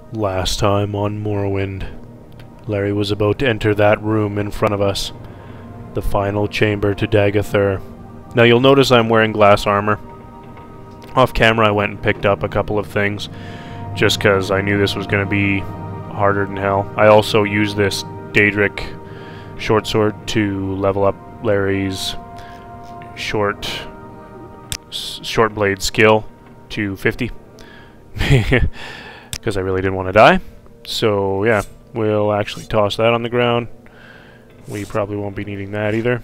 Last time on Morrowind, Larry was about to enter that room in front of us, the final chamber to Dagoth Ur. Now you'll notice I'm wearing glass armor. Off camera I went and picked up a couple of things, just because I knew this was going to be harder than hell. I also used this Daedric short sword to level up Larry's short blade skill to 50. Because I really didn't want to die. So yeah, we'll actually toss that on the ground. We probably won't be needing that either.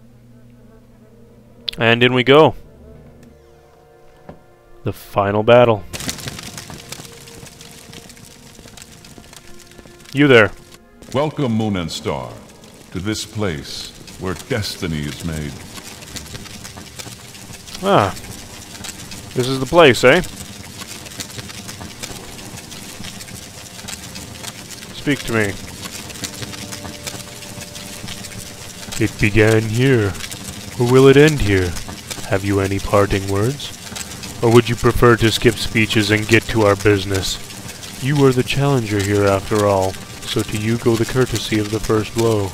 And in we go. The final battle. You there. Welcome, Moon and Star, to this place where destiny is made. Ah. This is the place, eh? Speak to me. It began here, or will it end here? Have you any parting words? Or would you prefer to skip speeches and get to our business? You are the challenger here after all, so to you go the courtesy of the first blow.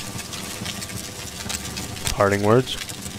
Parting words?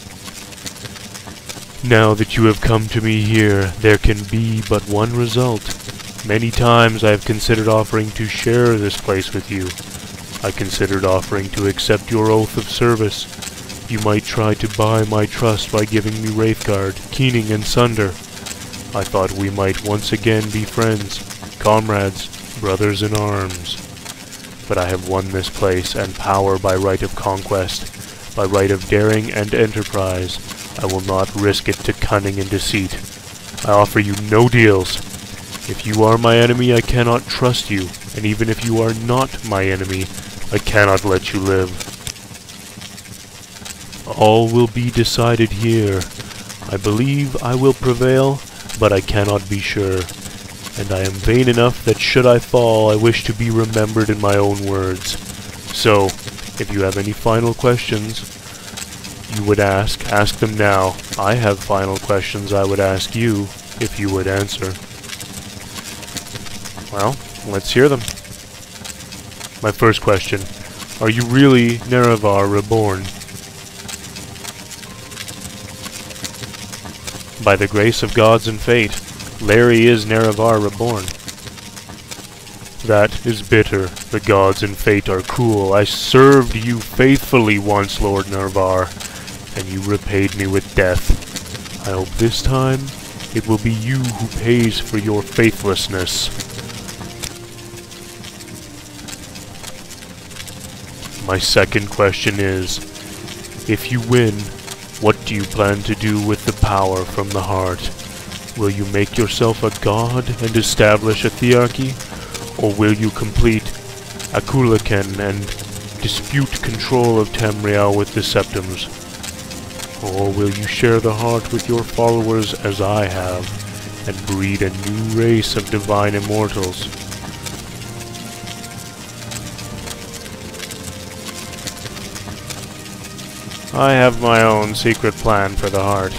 Now that you have come to me here, there can be but one result. Many times I have considered offering to share this place with you. I considered offering to accept your oath of service. You might try to buy my trust by giving me Wraithguard, Keening, and Sunder. I thought we might once again be friends, comrades, brothers in arms. But I have won this place and power by right of conquest, by right of daring and enterprise. I will not risk it to cunning and deceit. I offer you no deals. If you are my enemy, I cannot trust you, and even if you are not my enemy, I cannot let you live. All will be decided here. I believe I will prevail, but I cannot be sure. And I am vain enough that should I fall, I wish to be remembered in my own words. So, if you have any final questions you would ask them now. I have final questions I would ask you, if you would answer. Well, let's hear them. My first question. Are you really Nerevar reborn? By the grace of gods and fate, Larry is Nerevar reborn. That is bitter. The gods and fate are cruel. I served you faithfully once, Lord Nerevar, and you repaid me with death. I hope this time it will be you who pays for your faithlessness. My second question is, if you win, what do you plan to do with the power from the heart? Will you make yourself a god and establish a thearchy? Or will you complete Akulaken and dispute control of Tamriel with the Septums? Or will you share the heart with your followers as I have, and breed a new race of divine immortals? I have my own secret plan for the heart.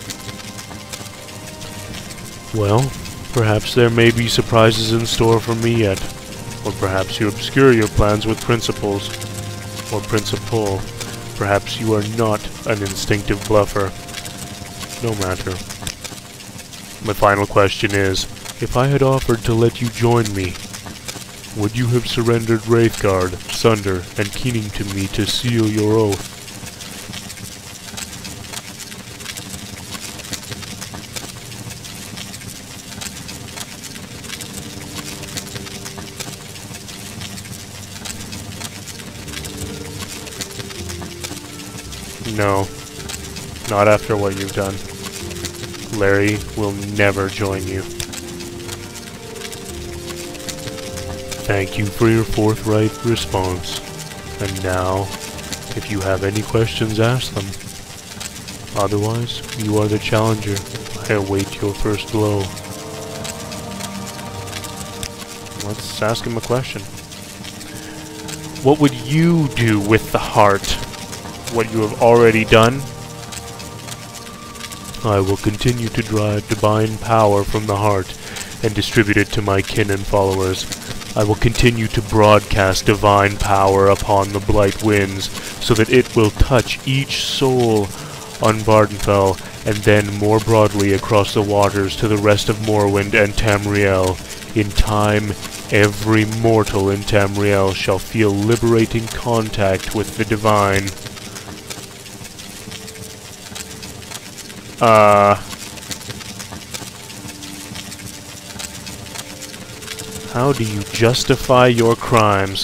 Well, perhaps there may be surprises in store for me yet. Or perhaps you obscure your plans with principles. Or principle. Perhaps you are not an instinctive bluffer. No matter. My final question is, if I had offered to let you join me, would you have surrendered Wraithguard, Sunder, and Keening to me to seal your oath? No, not after what you've done. Larry will never join you. Thank you for your forthright response. And now, if you have any questions, ask them. Otherwise, you are the challenger. I await your first blow. Let's ask him a question. What would you do with the heart? What you have already done? I will continue to drive divine power from the heart and distribute it to my kin and followers. I will continue to broadcast divine power upon the blight winds, so that it will touch each soul on Vardenfell, and then more broadly across the waters to the rest of Morrowind and Tamriel. In time, every mortal in Tamriel shall feel liberating contact with the divine. How do you justify your crimes?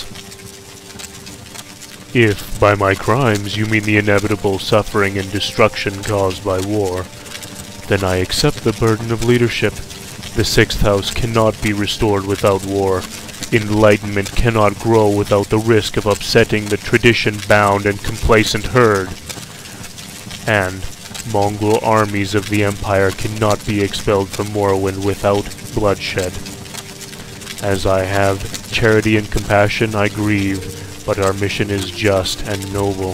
If by my crimes you mean the inevitable suffering and destruction caused by war, then I accept the burden of leadership. The Sixth House cannot be restored without war. Enlightenment cannot grow without the risk of upsetting the tradition-bound and complacent herd. And Mongol armies of the Empire cannot be expelled from Morrowind without bloodshed. As I have charity and compassion, I grieve, but our mission is just and noble.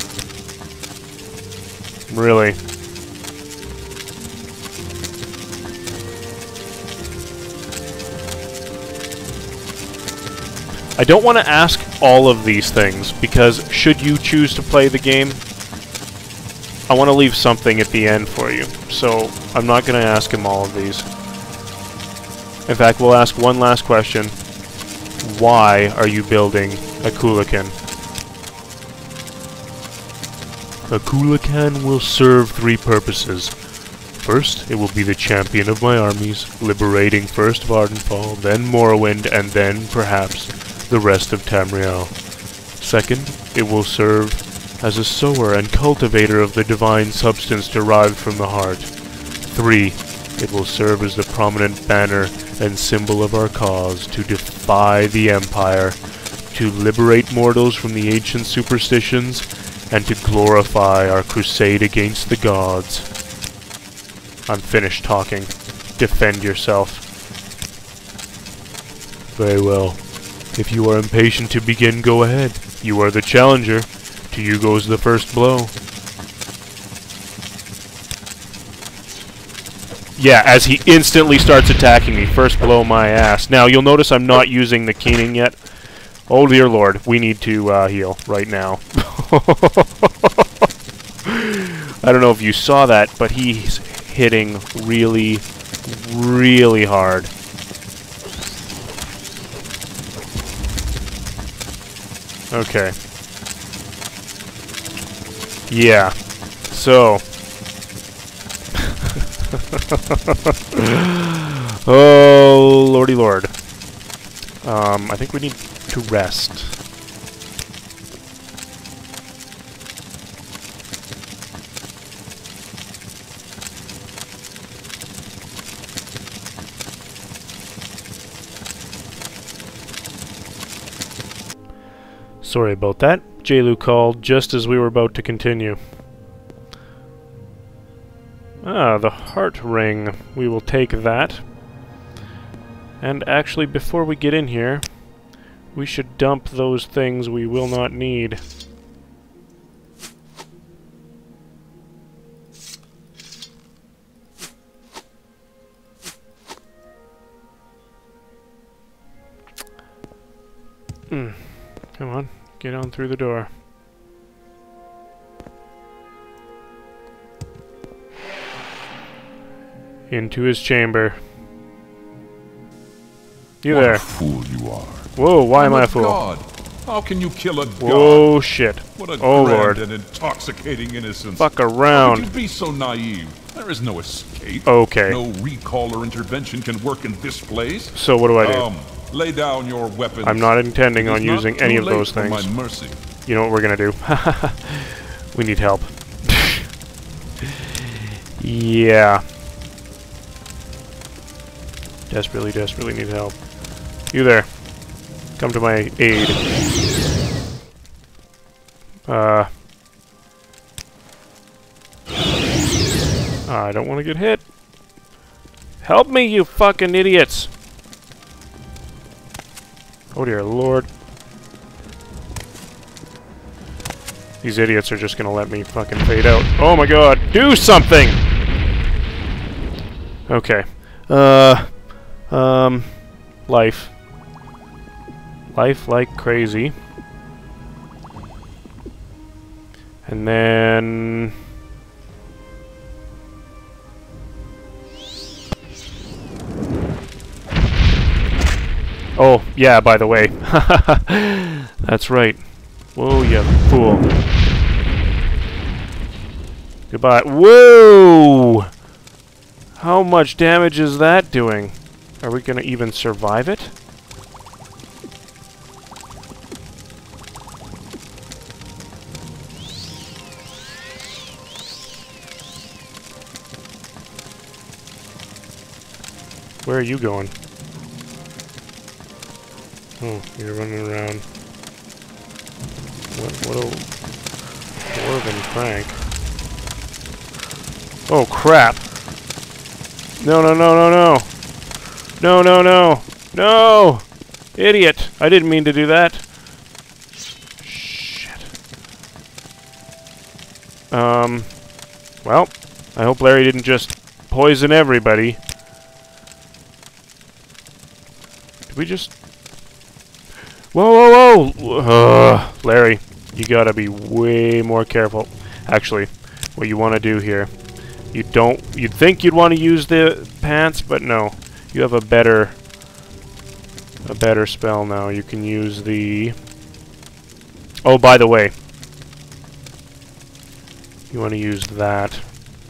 Really? I don't want to ask all of these things, because should you choose to play the game, I want to leave something at the end for you. So, I'm not going to ask him all of these. In fact, we'll ask one last question. Why are you building a Kulakan? A Kulakan will serve three purposes. First, it will be the champion of my armies, liberating first Vardenfall, then Morrowind, and then, perhaps, the rest of Tamriel. Second, it will serve as a sower and cultivator of the divine substance derived from the heart. 3, it will serve as the prominent banner and symbol of our cause to defy the Empire, to liberate mortals from the ancient superstitions, and to glorify our crusade against the gods. I'm finished talking. Defend yourself. Very well. If you are impatient to begin, go ahead. You are the challenger. To you goes the first blow. Yeah, as he instantly starts attacking me. First blow my ass. Now, you'll notice I'm not using the keening yet. Oh dear lord, we need to heal right now. I don't know if you saw that, but he's hitting really, really hard. Okay. Yeah. So. Oh, lordy lord. I think we need to rest. Sorry about that. JLew called just as we were about to continue. Ah, the heart ring. We will take that. And actually, before we get in here, we should dump those things we will not need. Come on, get on through the door. Into his chamber. You what there. A fool you are. Whoa, why am I a fool? God. How can you kill a god? Whoa, shit. What a oh, grand Lord. and intoxicating innocence. Fuck around. How could you be so naive? There is no escape. Okay. No recall or intervention can work in this place. So what do I do? Lay down your weapons. I'm not intending on using any of those things. My mercy. You know what we're gonna do? We need help. Yeah. Desperately, desperately need help. You there. Come to my aid. I don't want to get hit. Help me, you fucking idiots! Oh dear lord. These idiots are just gonna let me fucking fade out. Oh my god, do something! Okay. Life. life like crazy. And then... Oh, yeah, by the way. That's right. Whoa, you fool. Goodbye. Whoa! How much damage is that doing? Are we gonna even survive it? Where are you going? Oh, you're running around. What a dwarven crank. Oh, crap! No, no, no, no, no! No, no, no! No! Idiot! I didn't mean to do that. Shit. Well, I hope Larry didn't just poison everybody. Did we just... Whoa, whoa, whoa! Larry, you gotta be way more careful. Actually, what you want to do here, you'd think you'd want to use the pants, but no. You have a better spell now. You can use the... Oh, by the way, you want to use that.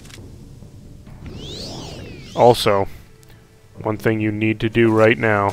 Also, one thing you need to do right now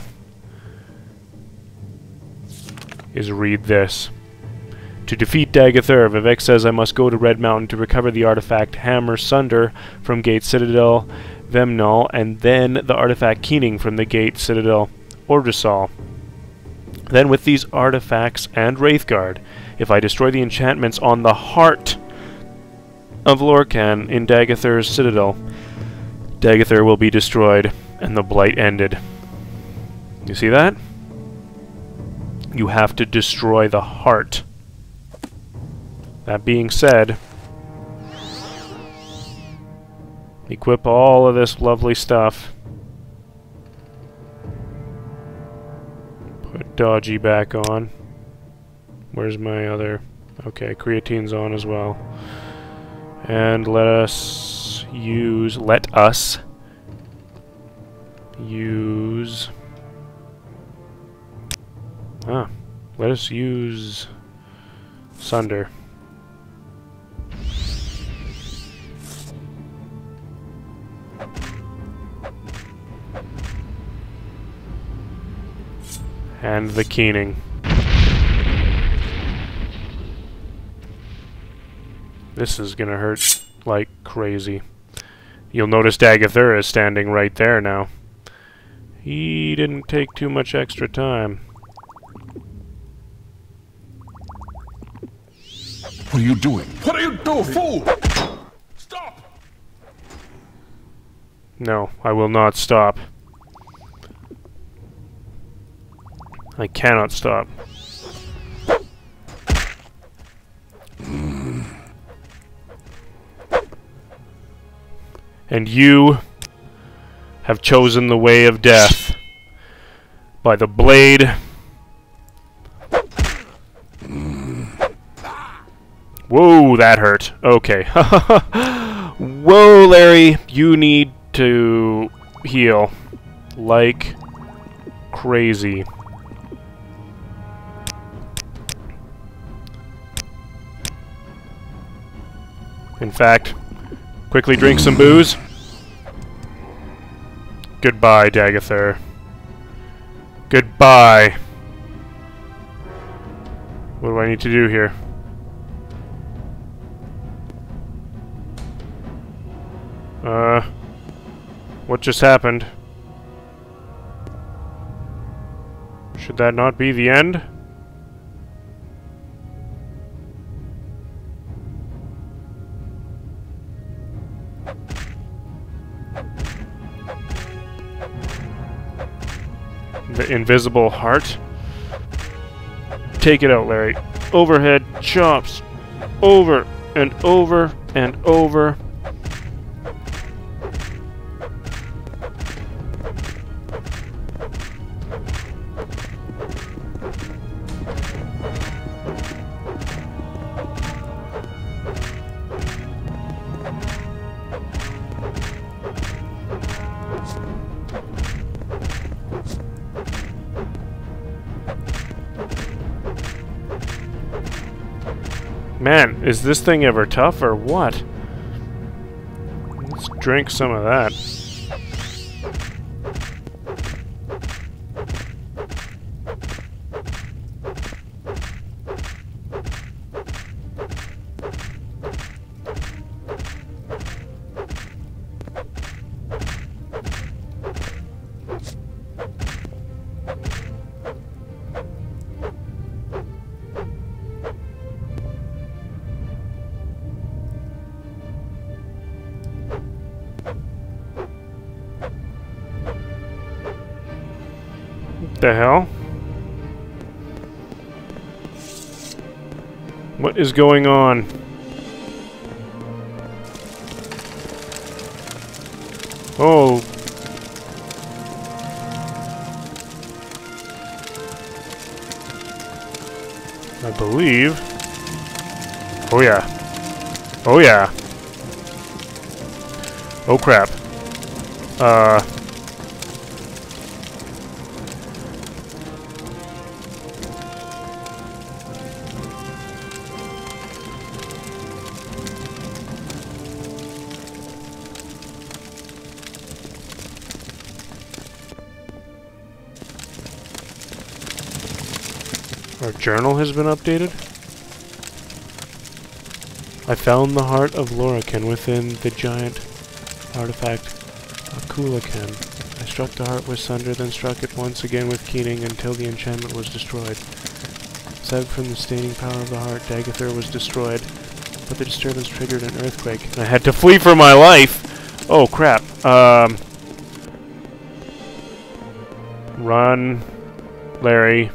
is read this. To defeat Dagoth Ur, Vivek says I must go to Red Mountain to recover the artifact Hammer Sunder from Gate Citadel Vemnal, and then the artifact Keening from the Gate Citadel Ordrisol. Then with these artifacts and Wraithguard, if I destroy the enchantments on the heart of Lorcan in Dagoth Ur's Citadel, Dagoth Ur will be destroyed, and the Blight ended. You see that? You have to destroy the heart. That being said, equip all of this lovely stuff. Put Dodgy back on. Where's my other... Okay, creatine's on as well. And let us use... let us use Sunder. And the Keening. This is gonna hurt like crazy. You'll notice Dagoth Ur is standing right there now. He didn't take too much extra time. What are you doing? What are you doing, fool? Stop! No, I will not stop. I cannot stop. And you have chosen the way of death by the blade. Whoa, that hurt. Okay. Whoa, Larry, you need to heal like crazy. In fact, quickly drink some booze. Goodbye, Dagoth Ur. Goodbye. What do I need to do here? What just happened? Should that not be the end? The invisible heart? Take it out, Larry. Overhead chops. Over and over and over. Man, is this thing ever tough or what? Let's drink some of that. The hell? What is going on? Oh. I believe. Oh yeah. Oh yeah. Oh crap. Our journal has been updated. I found the heart of Lorcan within the giant artifact Akulakan. I struck the heart with Sunder, then struck it once again with Keening until the enchantment was destroyed. Aside from the staining power of the heart, Dagoth Ur was destroyed, but the disturbance triggered an earthquake, and I had to flee for my life! Oh crap. Run, Larry.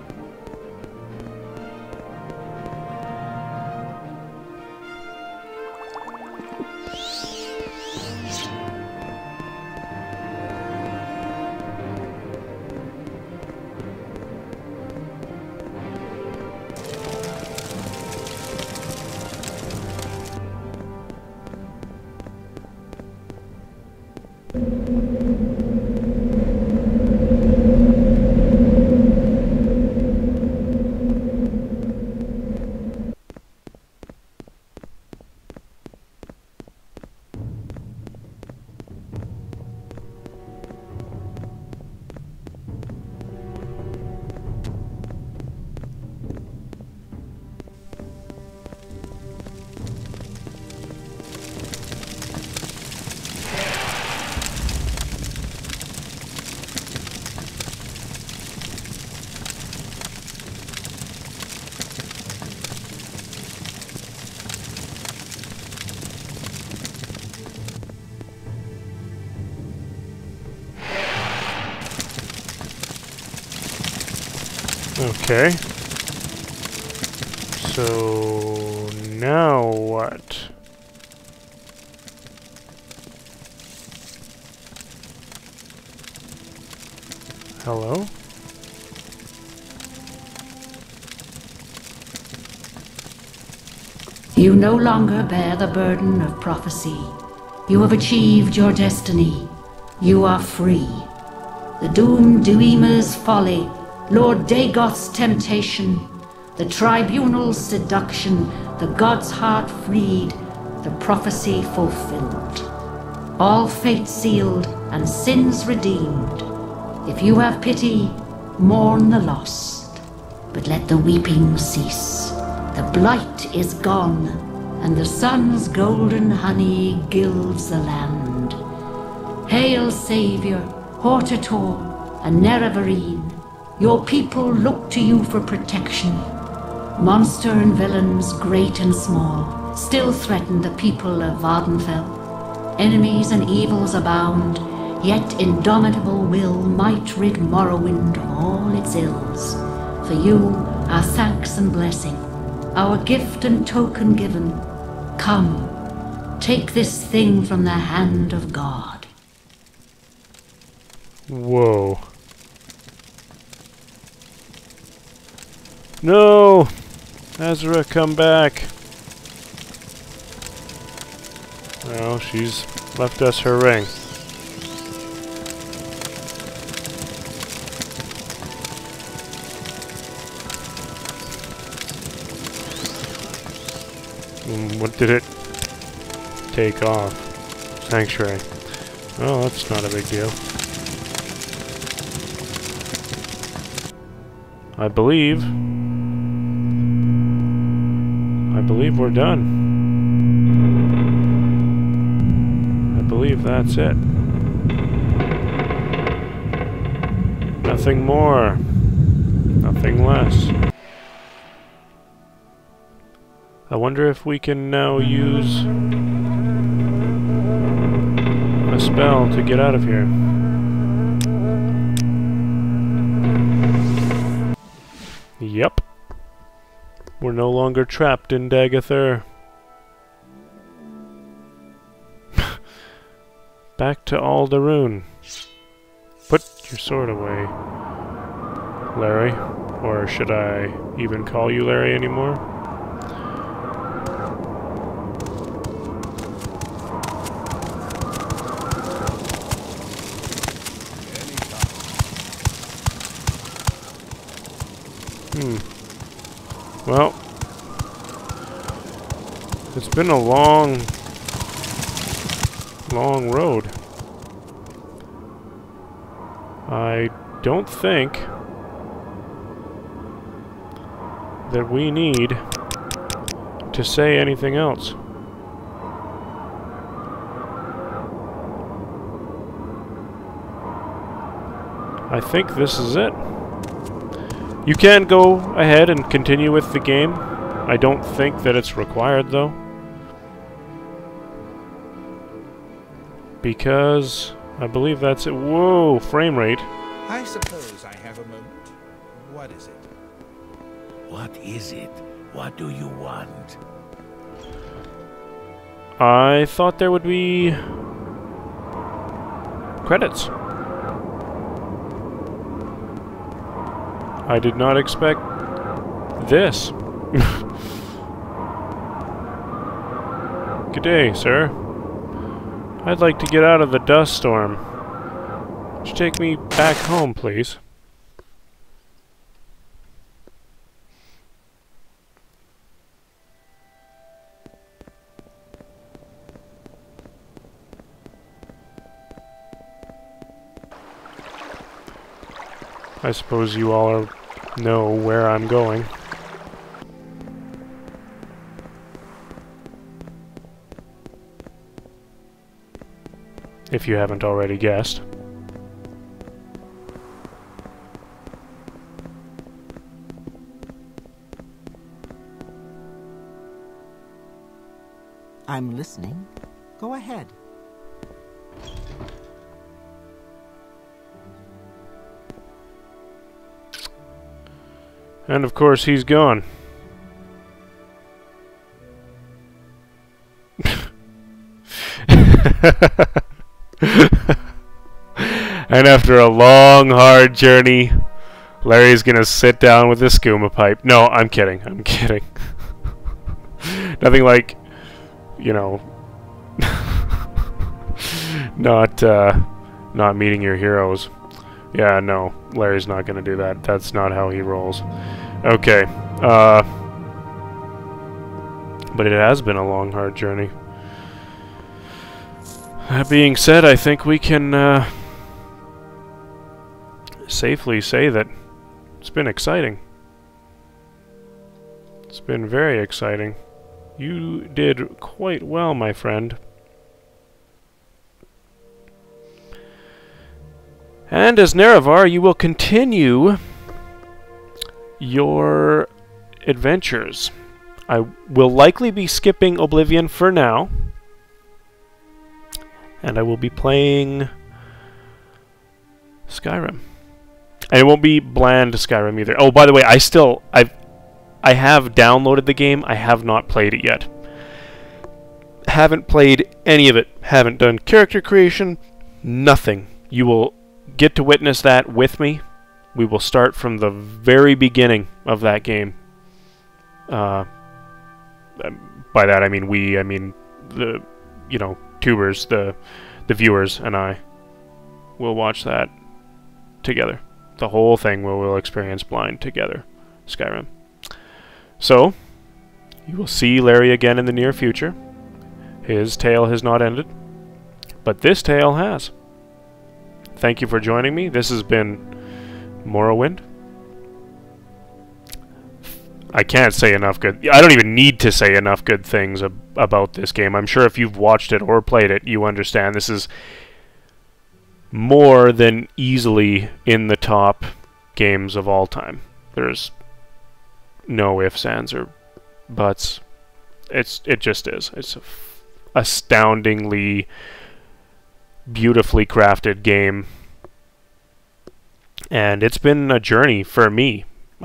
Okay. So now what? Hello? You no longer bear the burden of prophecy. You have achieved your destiny. You are free. The doomed Duima's folly, Lord Dagoth's temptation, the tribunal's seduction, the god's heart freed, the prophecy fulfilled. All fate sealed and sins redeemed. If you have pity, mourn the lost, but let the weeping cease. The blight is gone, and the sun's golden honey gilds the land. Hail, Savior, Hortator, and Nerevarine. Your people look to you for protection. Monster and villains, great and small, still threaten the people of Vardenfell. Enemies and evils abound, yet indomitable will might rid Morrowind of all its ills. For you, our thanks and blessing, our gift and token given. Come, take this thing from the hand of God. Whoa. No! Azra, come back! Well, she's left us her ring. What did it take off? Sanctuary. Oh, that's not a big deal. I believe we're done. I believe that's it. Nothing more. Nothing less. I wonder if we can now use a spell to get out of here. Yep. We're no longer trapped in Dagoth Ur. Back to Alderun. Put your sword away, Larry. Or should I even call you Larry anymore? Well, it's been a long road. I don't think that we need to say anything else. I think this is it. You can go ahead and continue with the game. I don't think that it's required, though. Because I believe that's it. Whoa, frame rate. I suppose I have a moment. What is it? What is it? What do you want? I thought there would be credits. I did not expect this. Good day, sir. I'd like to get out of the dust storm. Would you take me back home, please? I suppose you all know where I'm going. If you haven't already guessed. I'm listening. Go ahead. And of course he's gone. And after a long, hard journey, Larry's gonna sit down with his skooma pipe. No, I'm kidding. I'm kidding. Nothing like, you know, not meeting your heroes. Yeah, no, Larry's not gonna do that. That's not how he rolls. Okay, but it has been a long, hard journey. That being said, I think we can safely say that it's been exciting. It's been very exciting. You did quite well, my friend. And as Nerevar, you will continue your adventures. I will likely be skipping Oblivion for now. And I will be playing Skyrim. And it won't be bland Skyrim either. Oh, by the way, I have downloaded the game. I have not played it yet. Haven't played any of it. Haven't done character creation. Nothing. You will get to witness that with me. We will start from the very beginning of that game. By that I mean we. I mean the, you know, tubers, the viewers, and I will watch that together. The whole thing we'll experience blind together. Skyrim. So, You will see Larry again in the near future. His tale has not ended, but this tale has. Thank you for joining me. This has been Morrowind. I can't say enough good... I don't even need to say enough good things about this game. I'm sure if you've watched it or played it, you understand. This is more than easily in the top games of all time. There's no ifs, ands, or buts. It just is. It's a astoundingly beautifully crafted game. And it's been a journey for me.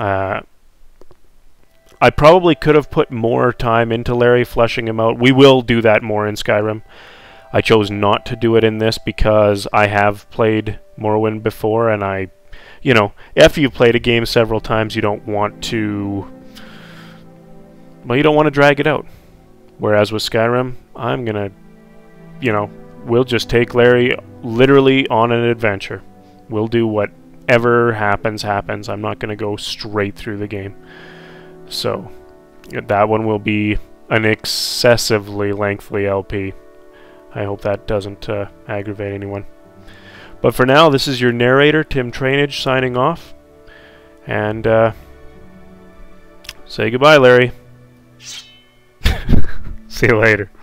I probably could have put more time into Larry, fleshing him out. We will do that more in Skyrim. I chose not to do it in this because I have played Morrowind before, and you know, after you've played a game several times, you don't want to... Well, you don't want to drag it out. Whereas with Skyrim, I'm gonna... You know, we'll just take Larry literally on an adventure. We'll do whatever happens, happens. I'm not gonna go straight through the game. So, that one will be an excessively lengthy LP. I hope that doesn't aggravate anyone. But for now, this is your narrator, Tim Trainage, signing off. And, say goodbye, Larry. See you later.